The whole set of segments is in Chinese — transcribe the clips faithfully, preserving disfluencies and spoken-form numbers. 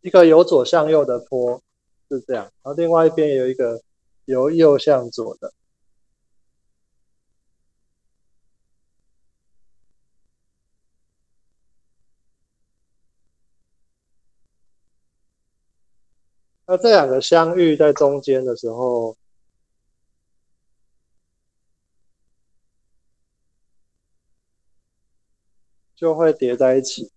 一个由左向右的坡是这样，然后另外一边有一个由右向左的。那这两个相遇在中间的时候，就会叠在一起。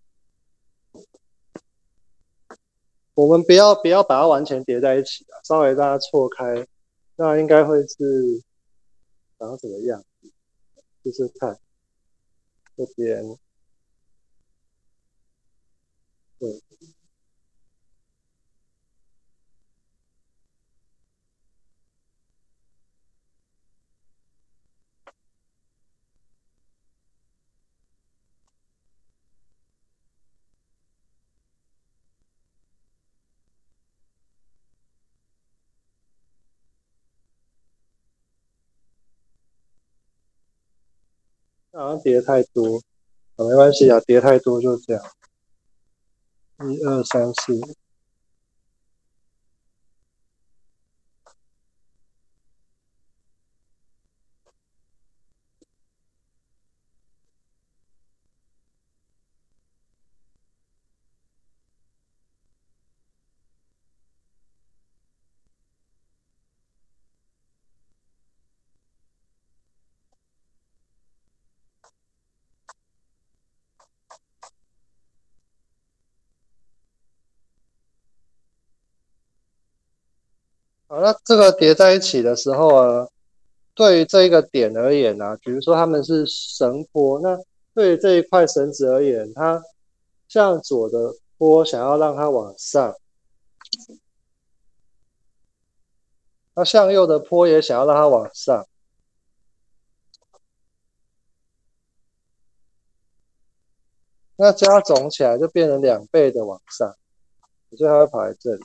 我们不要不要把它完全叠在一起啊，稍微让它错开，那应该会是长什么样？试试看，这边对。好像叠太多，啊，没关系啊，叠太多就这样。一二三四，好，那这个叠在一起的时候啊，对于这一个点而言呢、啊，比如说他们是绳坡，那对于这一块绳子而言，它向左的坡想要让它往上，那向右的坡也想要让它往上，那加总起来就变成两倍的往上，所以它会跑来这里。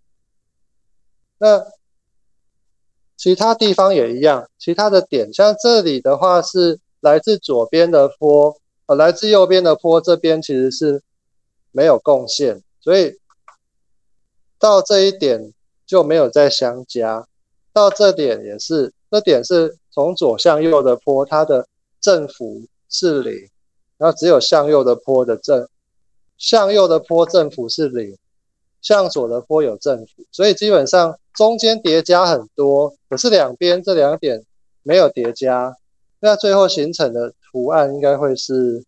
那其他地方也一样，其他的点，像这里的话是来自左边的坡，呃，来自右边的坡这边其实是没有贡献，所以到这一点就没有再相加，到这点也是，这点是从左向右的坡，它的振幅是零，然后只有向右的坡的正，向右的坡振幅是零，向左的坡有振幅，所以基本上中间叠加很多，可是两边这两点没有叠加，那最后形成的图案应该会是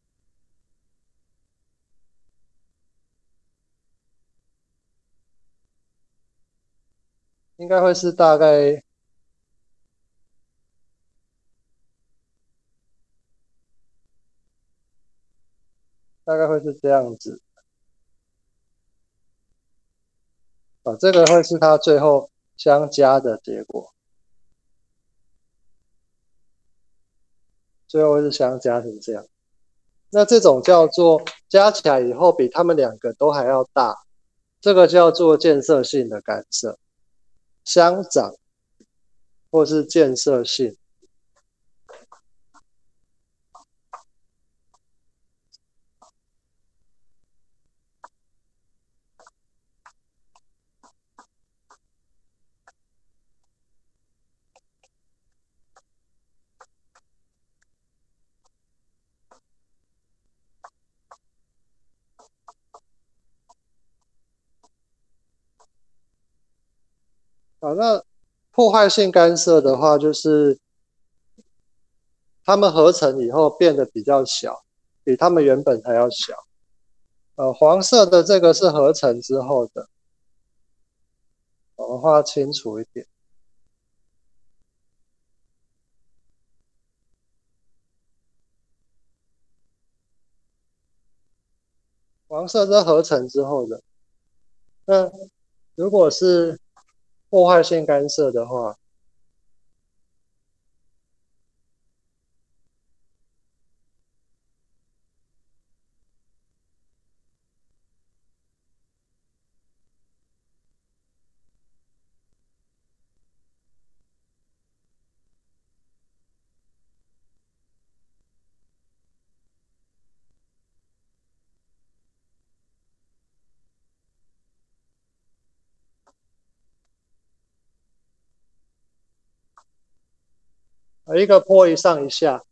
应该会是大概大概会是这样子啊，这个会是它最后相加的结果，最后会是相加成这样。那这种叫做加起来以后比他们两个都还要大，这个叫做建设性的干涉，相长或是建设性。好，那破坏性干涉的话，就是它们合成以后变得比较小，比它们原本还要小。呃，黄色的这个是合成之后的，我画清楚一点。黄色是合成之后的。那如果是破坏性干涉的话， 一个坡一上一下。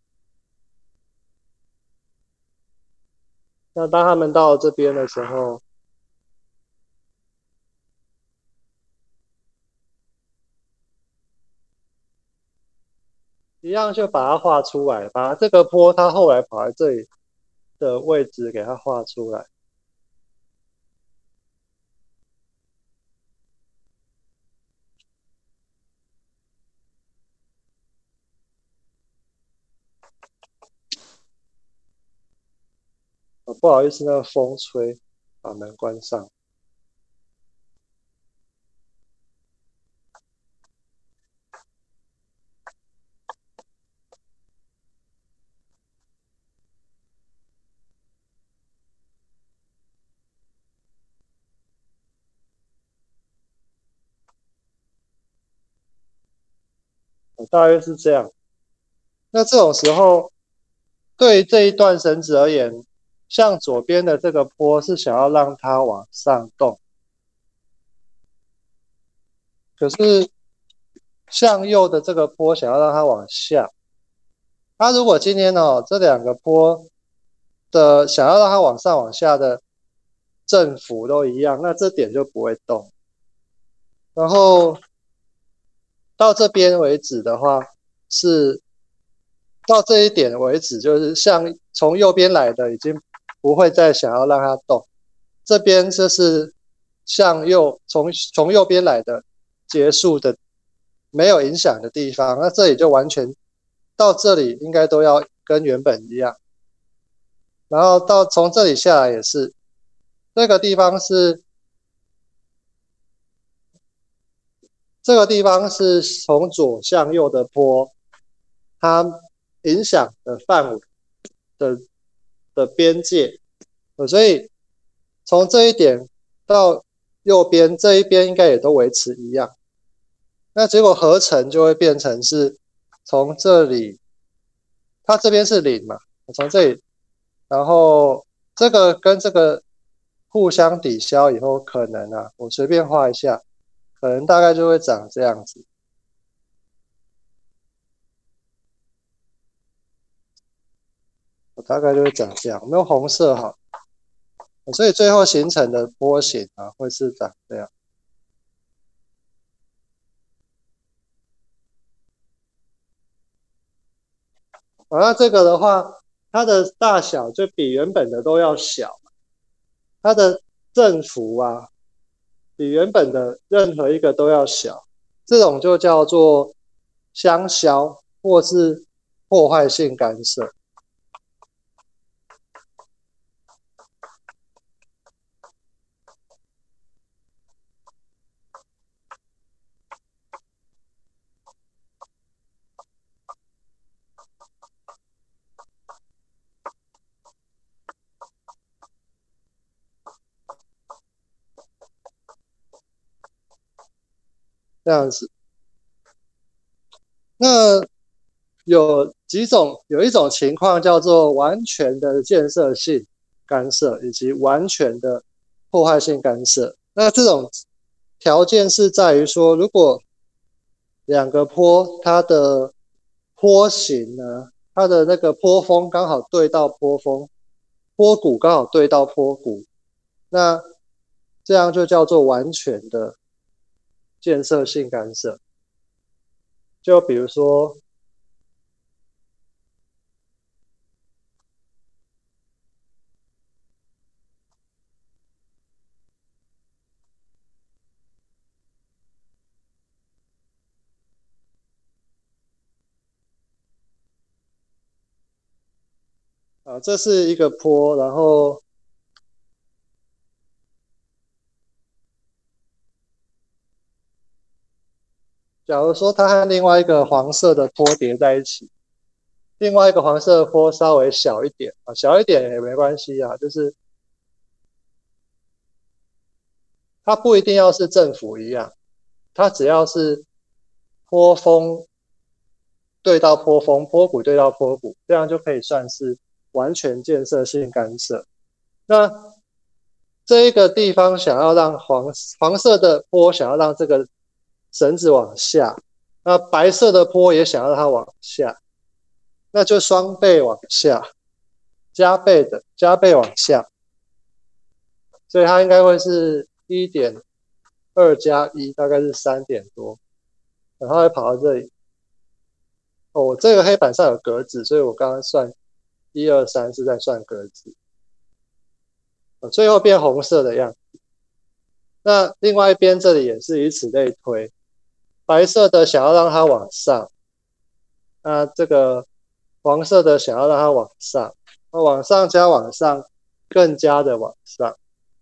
那当他们到这边的时候，一样就把它画出来，把这个坡它后来跑来这里的位置给它画出来。哦，不好意思，那个风吹，把门关上。大约是这样。那这种时候，对于这一段绳子而言，向左边的这个坡是想要让它往上动，可是向右的这个坡想要让它往下。它如果今天哦这两个坡的想要让它往上往下的振幅都一样，那这点就不会动。然后到这边为止的话，是到这一点为止，就是像从右边来的已经不会再想要让它动，这边就是向右从从右边来的结束的没有影响的地方，那这里就完全到这里应该都要跟原本一样，然后到从这里下来也是，这个地方是这个地方是从左向右的坡，它影响的范围的的边界，所以从这一点到右边这一边应该也都维持一样。那结果合成就会变成是从这里，它这边是零嘛，从这里，然后这个跟这个互相抵消以后，可能啊，我随便画一下，可能大概就会长这样子。我大概就会长这样，我们用红色好，所以最后形成的波形啊，会是长这样。好，那这个的话，它的大小就比原本的都要小，它的振幅啊，比原本的任何一个都要小，这种就叫做相消或是破坏性干涉。这样子，那有几种，有一种情况叫做完全的建设性干涉，以及完全的破坏性干涉。那这种条件是在于说，如果两个坡它的坡形呢，它的那个坡峰刚好对到坡峰，坡谷刚好对到坡谷，那这样就叫做完全的建设性干涉。就比如说，啊，这是一个坡，然后假如说它和另外一个黄色的坡叠在一起，另外一个黄色的坡稍微小一点啊，小一点也没关系啊，就是它不一定要是振幅一样，它只要是坡峰对到坡峰，坡谷对到坡谷，这样就可以算是完全建设性干涉。那这一个地方想要让黄黄色的坡想要让这个绳子往下， 那白色的波也想要它往下，那就双倍往下，加倍的加倍往下，所以它应该会是 一点二 加一，大概是三点多，然后会跑到这里。哦，我这个黑板上有格子，所以我刚刚算一二三是在算格子，最后变红色的样子。那另外一边这里也是以此类推，白色的想要让它往上，那这个黄色的想要让它往上，那往上加往上，更加的往上，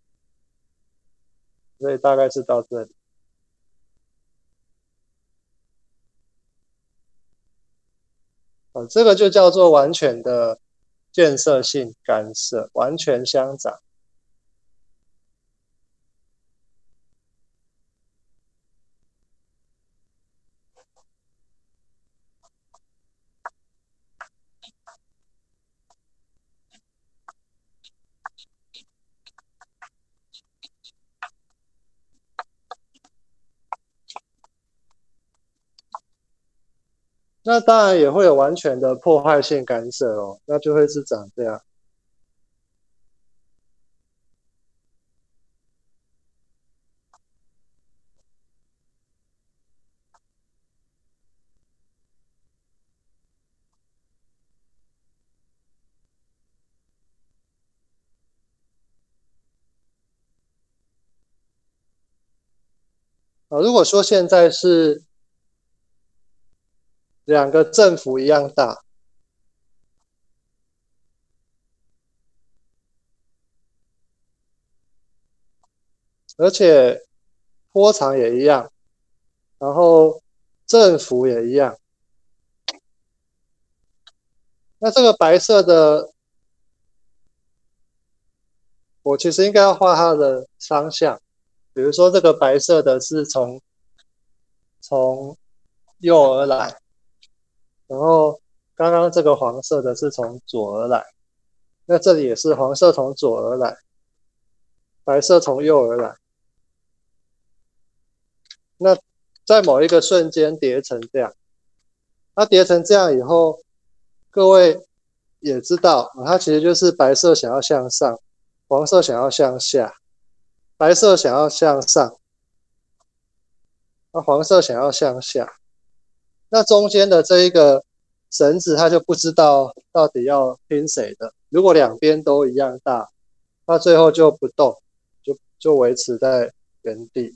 所以大概是到这里。啊，这个就叫做完全的建设性干涉，完全相长。那当然也会有完全的破坏性干涉哦，那就会是长这样。啊，如果说现在是两个振幅一样大，而且波长也一样，然后振幅也一样，那这个白色的，我其实应该要画它的方向，比如说这个白色的是从从右而来，然后刚刚这个黄色的是从左而来，那这里也是黄色从左而来，白色从右而来。那在某一个瞬间叠成这样，它叠成这样以后，各位也知道，它其实就是白色想要向上，黄色想要向下，白色想要向上，那黄色想要向下。那中间的这一个绳子，它就不知道到底要听谁的。如果两边都一样大，那最后就不动，就就维持在原地。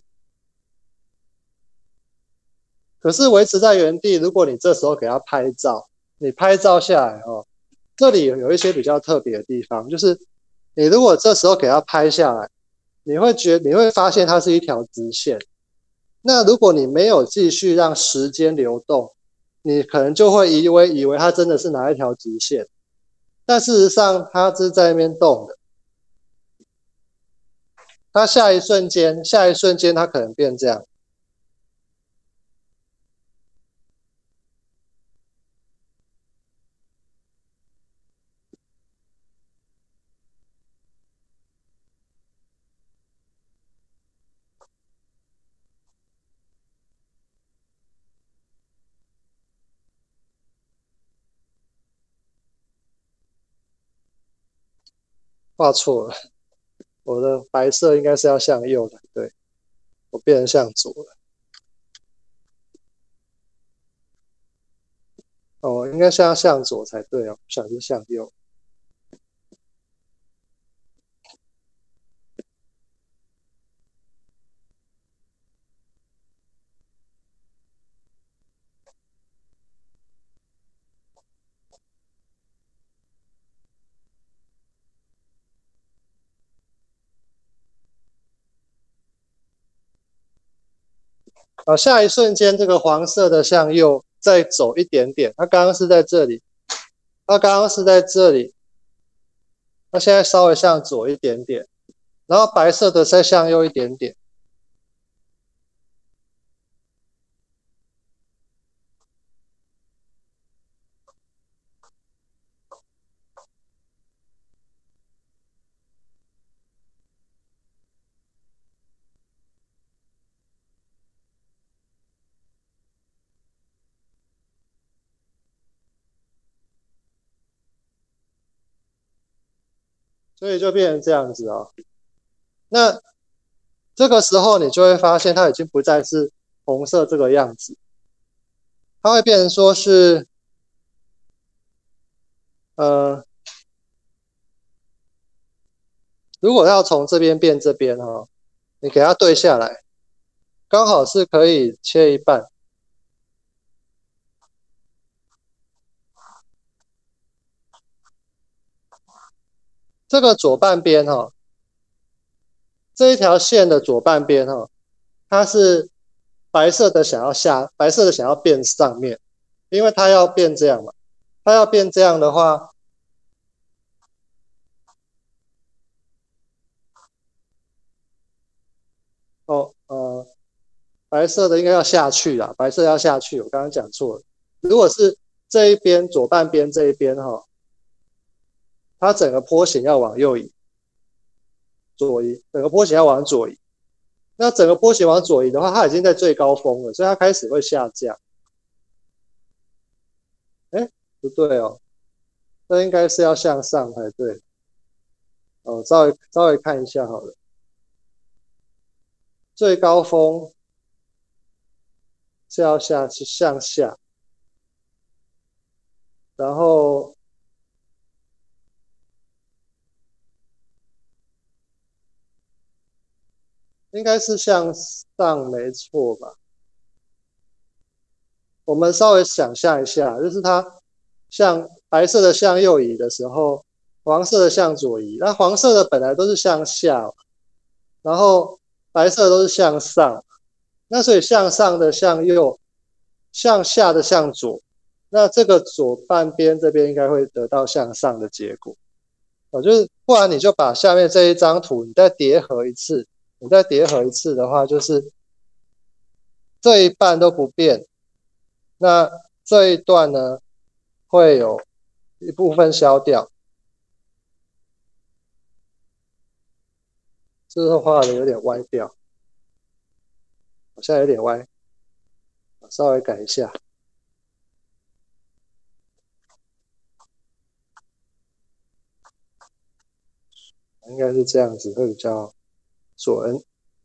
可是维持在原地，如果你这时候给它拍照，你拍照下来哦，这里有一些比较特别的地方，就是你如果这时候给它拍下来，你会觉你会发现它是一条直线。那如果你没有继续让时间流动，你可能就会以为以为它真的是哪一条直线，但事实上它是在那边动的。它下一瞬间，下一瞬间它可能变这样。画错了，我的白色应该是要向右的，对，我变成向左了。哦，应该是要向左才对哦，不小心向右。好，下一瞬间这个黄色的向右再走一点点，它刚刚是在这里，它刚刚是在这里，它现在稍微向左一点点，然后白色的再向右一点点。 所以就变成这样子哦。那这个时候你就会发现它已经不再是红色这个样子，它会变成说是，呃，如果要从这边变这边哦，你给它对下来，刚好是可以切一半。这个左半边哈、哦，这一条线的左半边哈、哦，它是白色的想要下，白色的想要变上面，因为它要变这样嘛。它要变这样的话，哦，呃，白色的应该要下去啦，白色要下去，我刚刚讲错了。如果是这一边左半边这一边哈、哦，它整个坡形要往右移，左移，整个坡形要往左移。那整个波形往左移的话，它已经在最高峰了，所以它开始会下降。哎，不对哦，这应该是要向上才对。哦，稍微稍微看一下好了，最高峰是要下是向下，然后应该是向上没错吧？我们稍微想象一下，就是它向白色的向右移的时候，黄色的向左移，那黄色的本来都是向下，然后白色都是向上，那所以向上的向右，向下的向左，那这个左半边这边应该会得到向上的结果。哦，就是不然你就把下面这一张图你再叠合一次，你再叠合一次的话，就是这一半都不变，那这一段呢会有一部分消掉，这是画的有点歪掉，好像有点歪，稍微改一下。应该是这样子会比较准。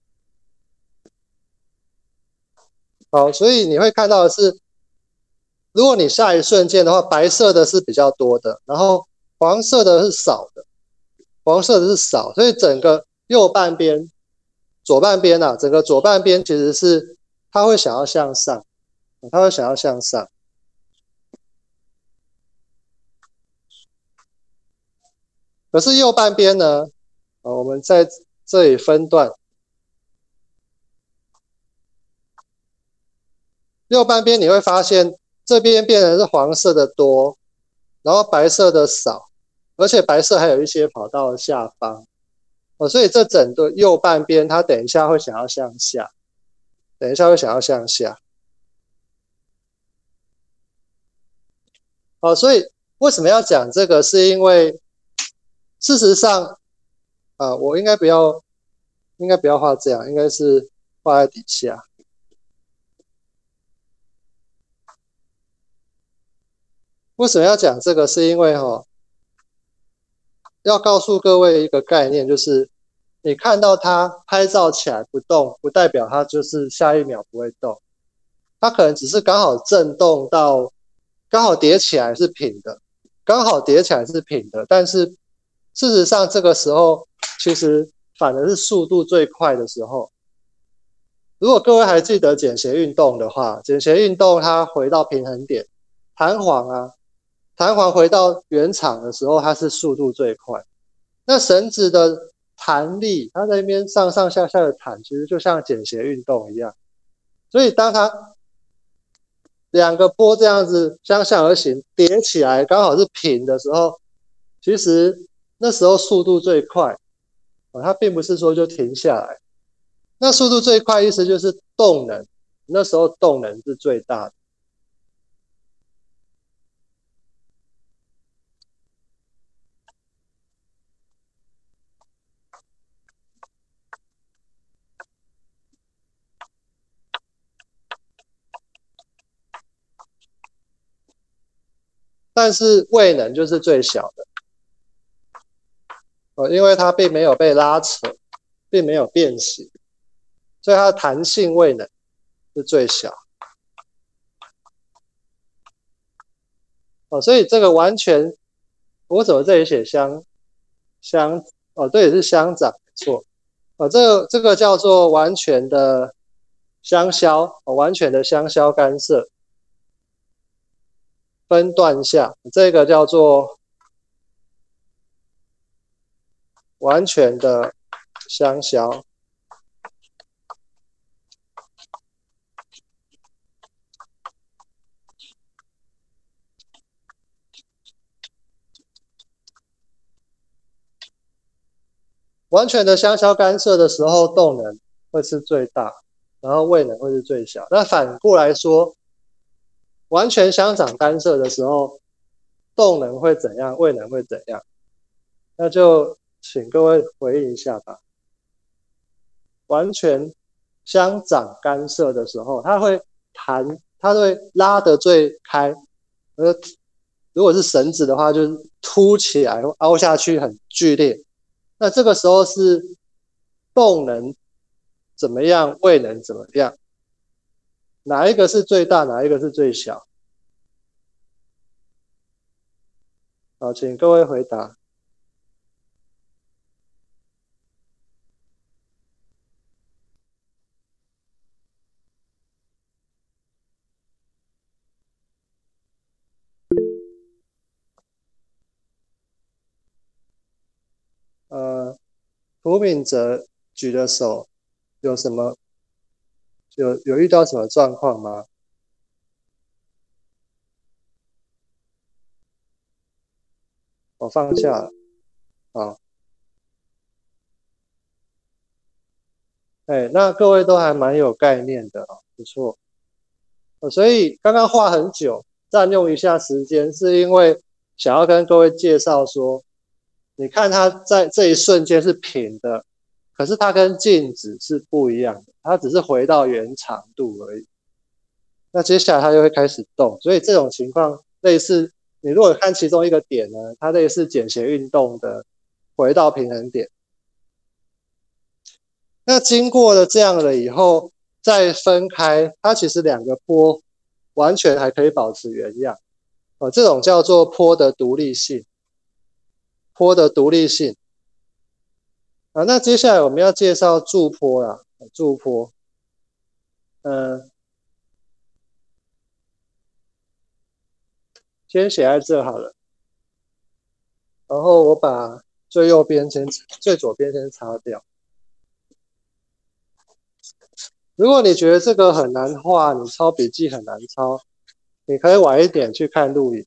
好，所以你会看到的是，如果你下一瞬间的话，白色的是比较多的，然后黄色的是少的，黄色的是少，所以整个右半边、左半边啊，整个左半边其实是它会想要向上，它会想要向上。可是右半边呢，啊，我们在这里分段，右半边你会发现这边变成是黄色的多，然后白色的少，而且白色还有一些跑到下方，哦，所以这整个右半边它等一下会想要向下，等一下会想要向下。好，所以为什么要讲这个？是因为事实上，啊，我应该不要，应该不要画这样，应该是画在底下。为什么要讲这个？是因为哈、哦，要告诉各位一个概念，就是你看到它拍照起来不动，不代表它就是下一秒不会动，它可能只是刚好震动到，刚好叠起来是平的，刚好叠起来是平的，但是事实上这个时候其实反而是速度最快的时候。如果各位还记得简谐运动的话，简谐运动它回到平衡点，弹簧啊，弹簧回到原场的时候，它是速度最快。那绳子的弹力，它在那边上上下下的弹，其实就像简谐运动一样。所以当它两个波这样子相向而行，叠起来刚好是平的时候，其实那时候速度最快，它并不是说就停下来。那速度最快意思就是动能，那时候动能是最大的。但是位能就是最小的。 哦，因为它并没有被拉扯，并没有变形，所以它的弹性位能是最小。哦，所以这个完全，我怎么这里写相相哦，对，是相长，没错。哦，这个这个叫做完全的相消，哦，完全的相消干涉分段下，这个叫做完全的相消。完全的相消干涉的时候，动能会是最大，然后位能会是最小。那反过来说，完全相长干涉的时候，动能会怎样，位能会怎样？那就请各位回忆一下吧。完全相长干涉的时候，它会弹，它会拉得最开。呃，如果是绳子的话，就是凸起来，凹下去很剧烈。那这个时候是动能怎么样，位能怎么样？哪一个是最大，哪一个是最小？好，请各位回答。呃，涂敏哲举的手有什么？有有遇到什么状况吗？我放下了。好，哎，那各位都还蛮有概念的哦，不错。呃，所以刚刚画很久，占用一下时间，是因为想要跟各位介绍说，你看它在这一瞬间是平的，可是它跟静止是不一样的，它只是回到原长度而已。那接下来它就会开始动，所以这种情况类似，你如果看其中一个点呢，它类似简谐运动的回到平衡点。那经过了这样了以后，再分开，它其实两个波完全还可以保持原样。哦，这种叫做波的独立性，波的独立性。啊，那接下来我们要介绍驻波啦，驻波。嗯，先写在这好了。然后我把最右边先，最左边先擦掉。如果你觉得这个很难画，你抄笔记很难抄，你可以晚一点去看录影。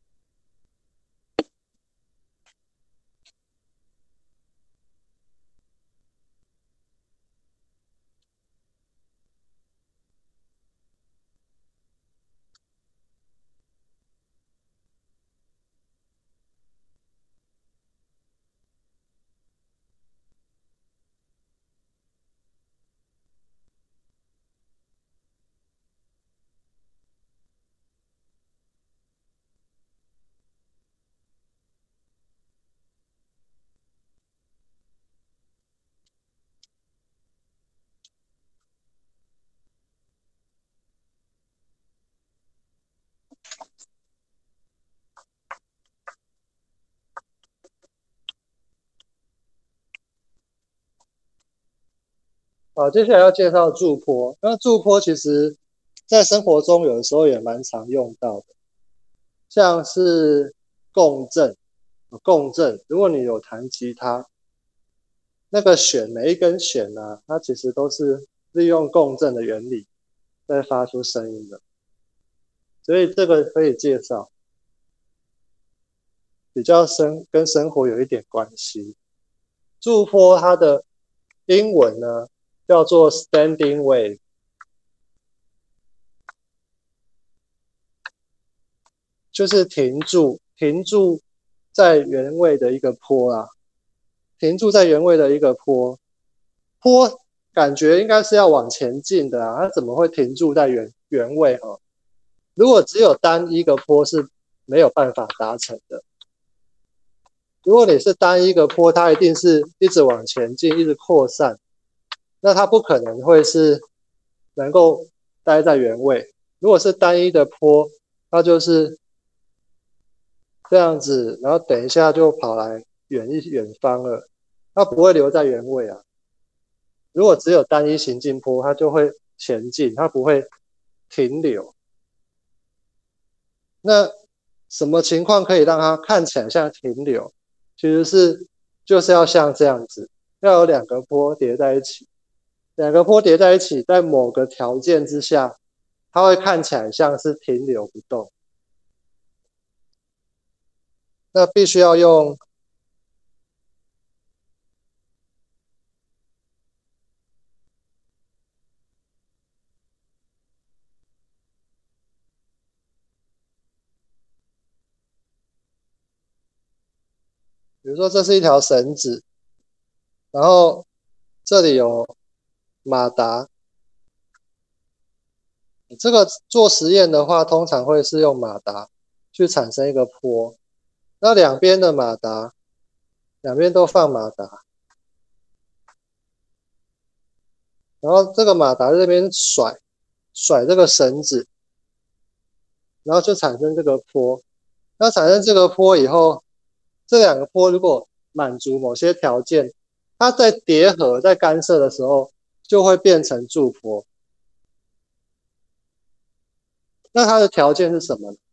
好，接下来要介绍驻波。那驻波其实在生活中有的时候也蛮常用到的，像是共振。共振，如果你有弹吉他，那个弦每一根弦呢、啊，它其实都是利用共振的原理在发出声音的，所以这个可以介绍，比较生跟生活有一点关系。驻波它的英文呢叫做 standing wave， 就是停住，停住在原位的一个波啊，停住在原位的一个波，波感觉应该是要往前进的啊，它怎么会停住在原原位哦？如果只有单一个波是没有办法达成的。 如果你是单一个坡，它一定是一直往前进，一直扩散，那它不可能会是能够待在原位。如果是单一的坡，它就是这样子，然后等一下就跑来远一远方了，它不会留在原位啊。如果只有单一行进坡，它就会前进，它不会停留。那什么情况可以让它看起来像停留？其实是就是要像这样子，要有两个坡叠在一起，两个坡叠在一起，在某个条件之下，它会看起来像是停留不动。那必须要用比如说这是一条绳子，然后这里有马达。这个做实验的话，通常会是用马达去产生一个坡。那两边的马达，两边都放马达，然后这个马达在这边甩甩这个绳子，然后就产生这个坡。那产生这个坡以后，这两个坡如果满足某些条件，它在叠合、在干涉的时候，就会变成驻坡。那它的条件是什么呢？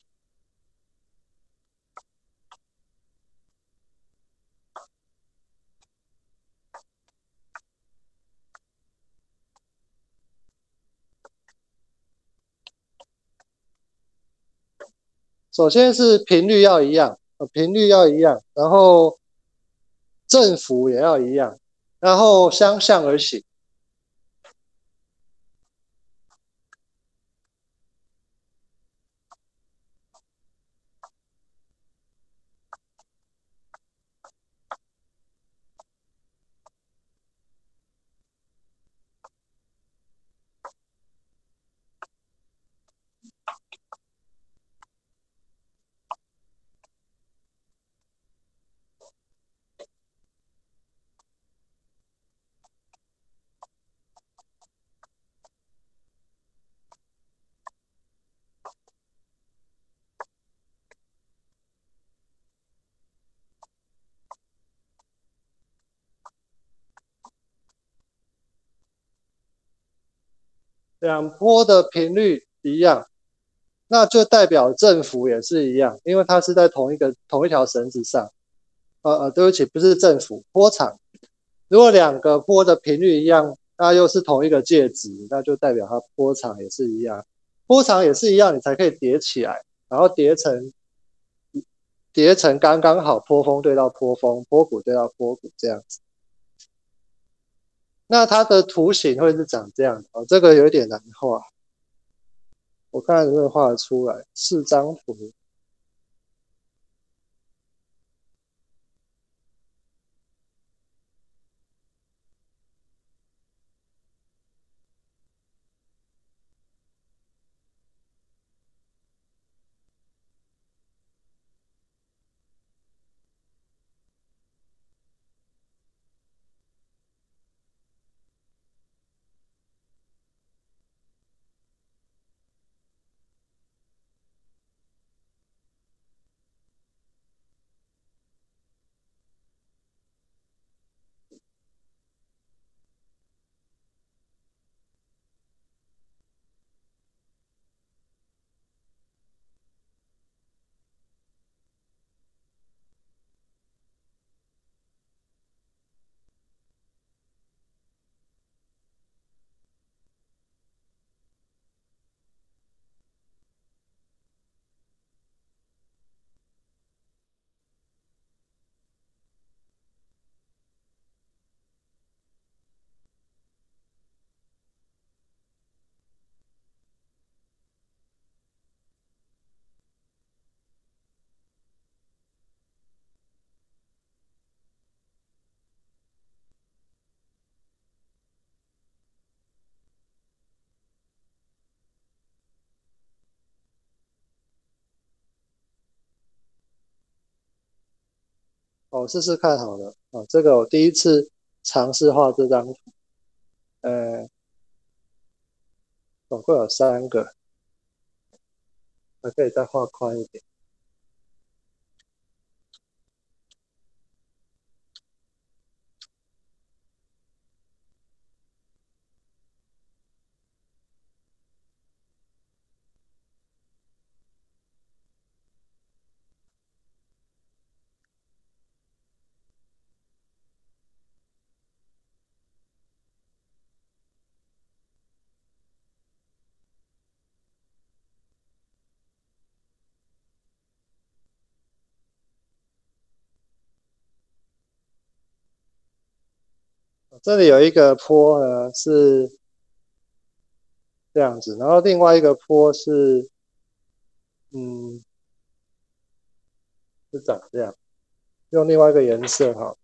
首先是频率要一样，呃，频率要一样，然后振幅也要一样，然后相向而行。两波的频率一样，那就代表振幅也是一样，因为它是在同一个同一条绳子上。呃呃，对不起，不是振幅，波长。如果两个波的频率一样，那又是同一个介质，那就代表它波长也是一样。波长也是一样，你才可以叠起来，然后叠成叠成刚刚好，波峰对到波峰，波谷对到波谷这样子。那它的图形会是长这样的哦，这个有点难画，我看能不能画得出来，四张图。 我试试看好了啊，这个我第一次尝试画这张图，呃，总共有三个，还可以再画宽一点。这里有一个坡呢是这样子，然后另外一个坡是，嗯，是长这样，用另外一个颜色哈。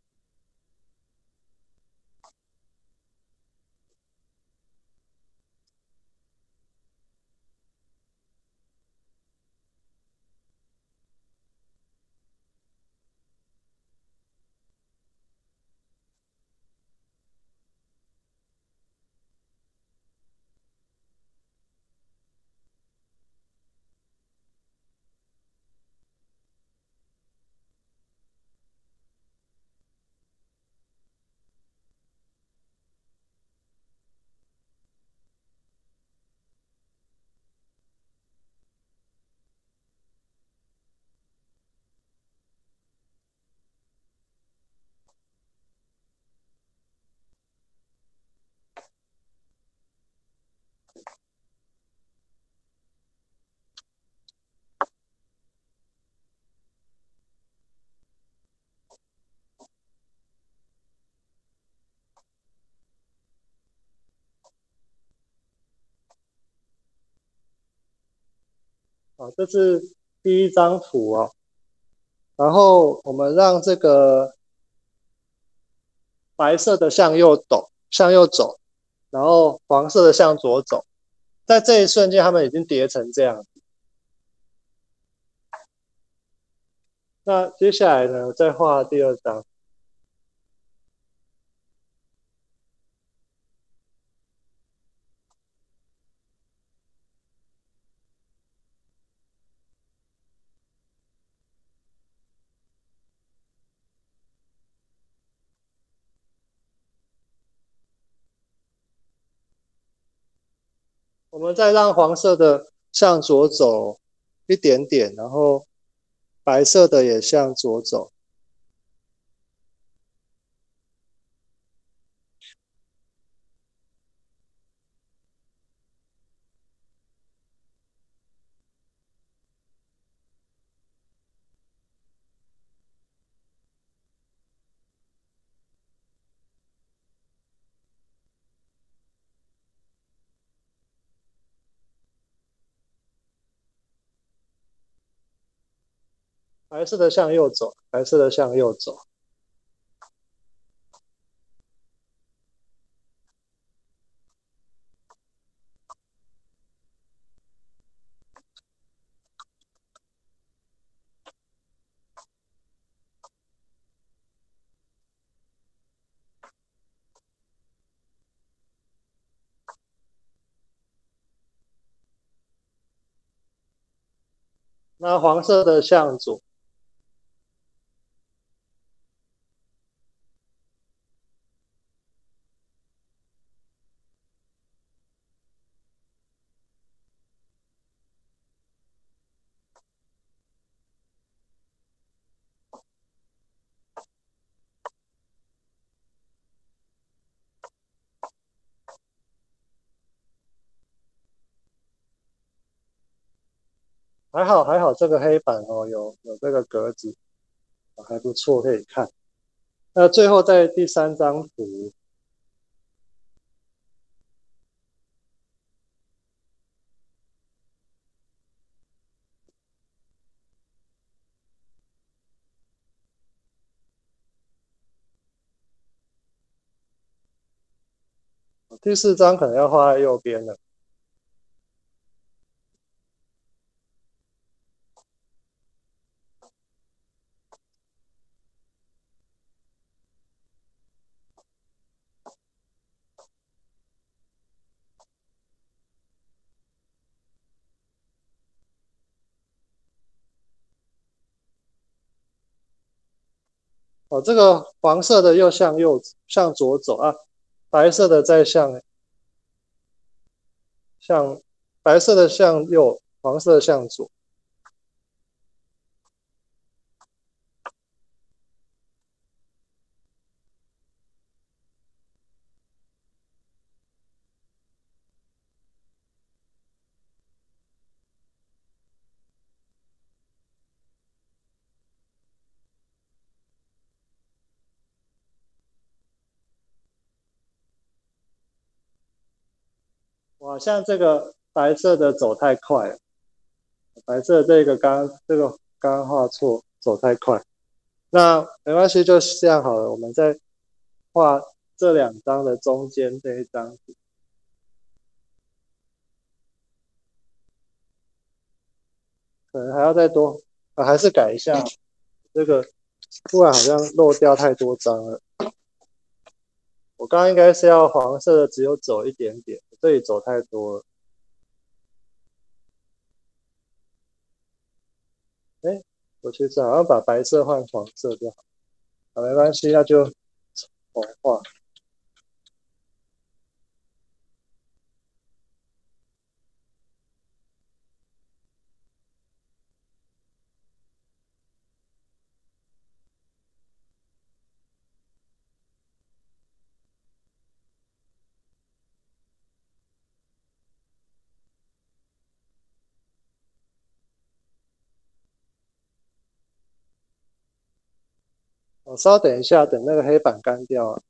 啊，这是第一张图哦。然后我们让这个白色的向右走，向右走，然后黄色的向左走。在这一瞬间，它们已经叠成这样。那接下来呢，再画第二张。我们再让黄色的向左走一点点，然后白色的也向左走。白色的向右走，白色的向右走。那黄色的向左。还好还好，这个黑板哦有有这个格子，还不错，可以看。那最后在第三张图，第四张可能要画在右边了。 哦，这个黄色的又向右向左走啊，白色的再向向白色的向右，黄色的向左。哇，像这个白色的走太快了，白色这个刚这个刚刚画错，走太快。那没关系，就这样好了。我们再画这两张的中间这一张，可能还要再多，啊，还是改一下这个，不然好像漏掉太多张了。我刚刚应该是要黄色的，只有走一点点，这里走太多了。哎，我其实好像把白色换黄色就好，啊，没关系，那就重画。我稍等一下，等那个黑板干掉啊。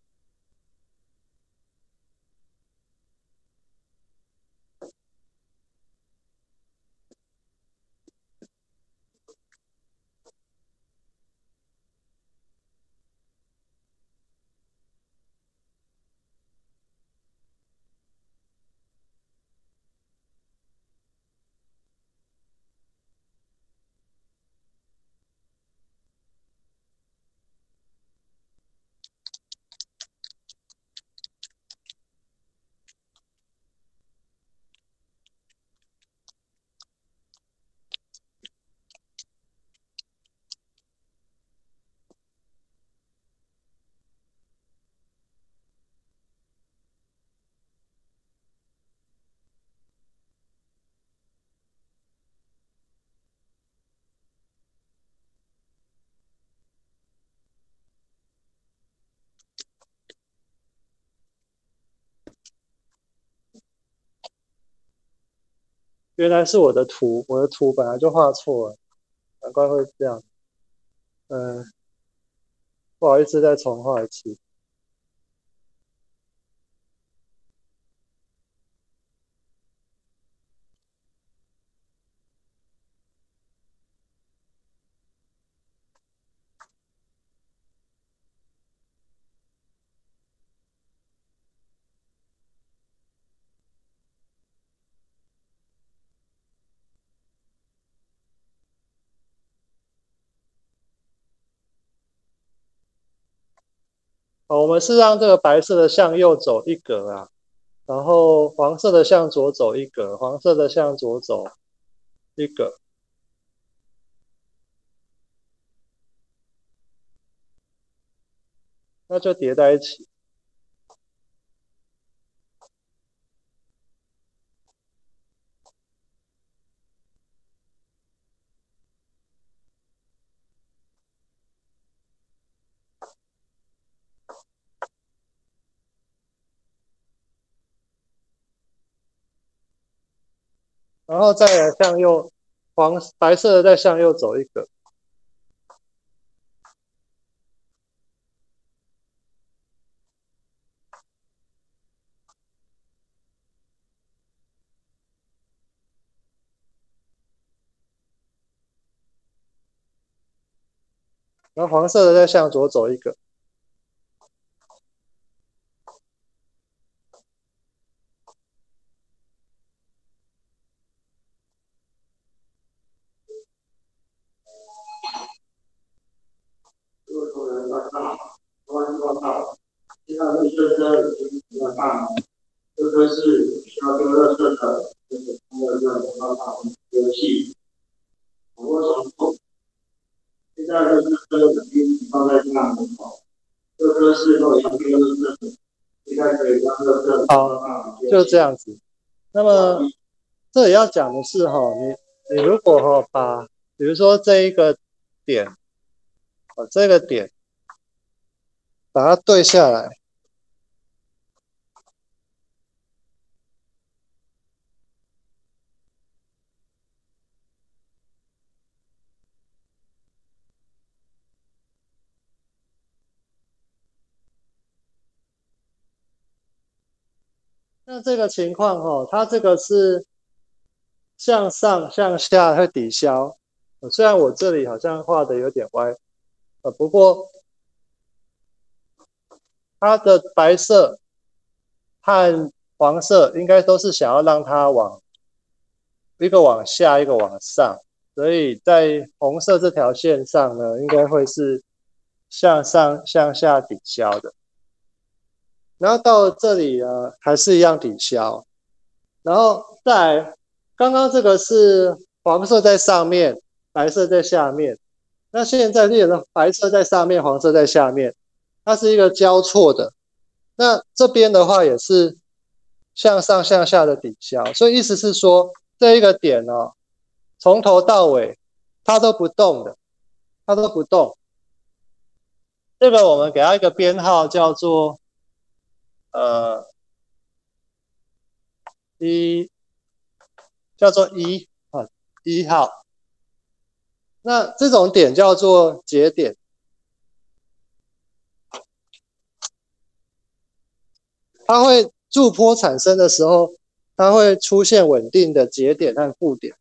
原来是我的图，我的图本来就画错了，难怪会这样。嗯，不好意思，再重画一次。好，我们是让这个白色的向右走一格啊，然后黄色的向左走一格，黄色的向左走一格，那就叠在一起。然后再来向右，黄白色的再向右走一格，然后黄色的再向左走一格。 现在绿色车已经比较大，这个是需要丢垃圾的，就是通过这个大大游戏。我从现在垃圾车已经放在大门口，这车是否要丢垃圾？应该可以让垃圾好，就这样子。那么这里要讲的是哈，你你如果哈把，比如说这一个点，哦这个点，把它对下来。那这个情况哈，它这个是向上向下会抵消。虽然我这里好像画的有点歪，呃，不过它的白色和黄色应该都是想要让它往一个往下，一个往上，所以在红色这条线上呢，应该会是向上向下抵消的。然后到这里呢，还是一样抵消。然后再来，刚刚这个是黄色在上面，白色在下面。那现在这个白色在上面，黄色在下面，它是一个交错的。那这边的话也是向上向下的抵消，所以意思是说，这一个点哦，从头到尾它都不动的，它都不动。这个我们给它一个编号，叫做呃一，叫做一啊一号。那这种点叫做节点。它会驻波产生的时候，它会出现稳定的节点和负点。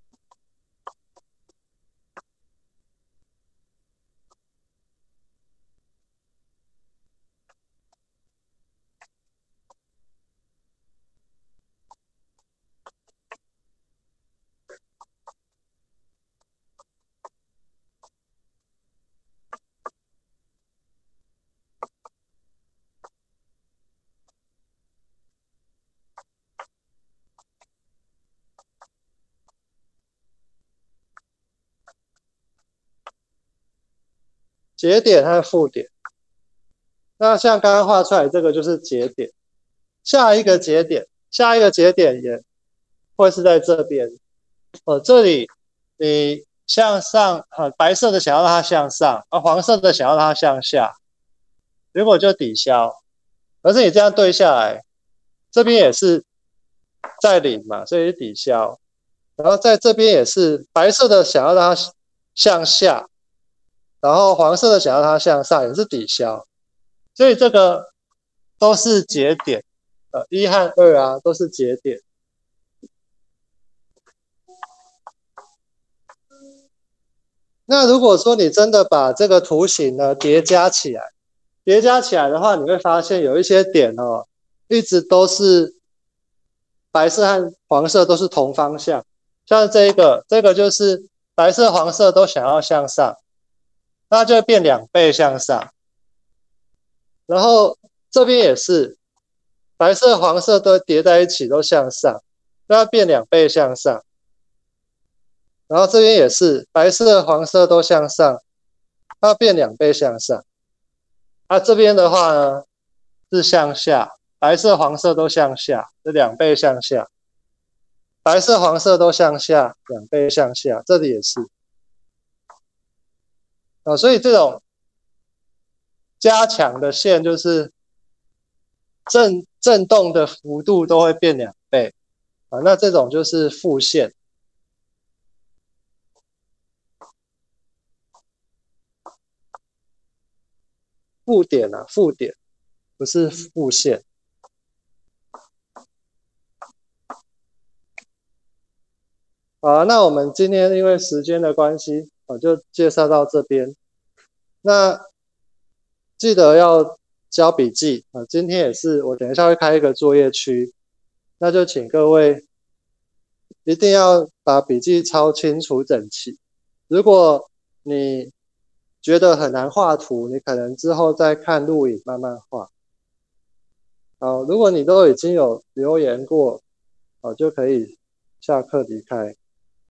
节点和负点。那像刚刚画出来这个就是节点，下一个节点，下一个节点也会是在这边。呃，这里你向上，呃，白色的想要让它向上，而黄色的想要让它向下，结果就抵消。而是你这样对下来，这边也是在零嘛，所以是抵消。然后在这边也是白色的想要让它向下，然后黄色的想要它向上，也是抵消。所以这个都是节点，呃，一和二啊都是节点。那如果说你真的把这个图形呢叠加起来，叠加起来的话，你会发现有一些点哦，一直都是白色和黄色都是同方向。像这一个，这个就是白色、黄色都想要向上，那就会变两倍向上。然后这边也是，白色、黄色都叠在一起，都向上，那变两倍向上。然后这边也是，白色、黄色都向上，它变两倍向上。那、啊、这边的话呢，是向下，白色、黄色都向下，是两倍向下。白色、黄色都向下，两倍向下，这里也是。啊，所以这种加强的线就是震震动的幅度都会变两倍啊，那这种就是负线。负点啊，负点不是负线。好，那我们今天因为时间的关系，我就介绍到这边。那记得要交笔记啊，今天也是我等一下会开一个作业区，那就请各位一定要把笔记抄清楚整齐。如果你觉得很难画图，你可能之后再看录影慢慢画。好，如果你都已经有留言过，好，就可以下课离开。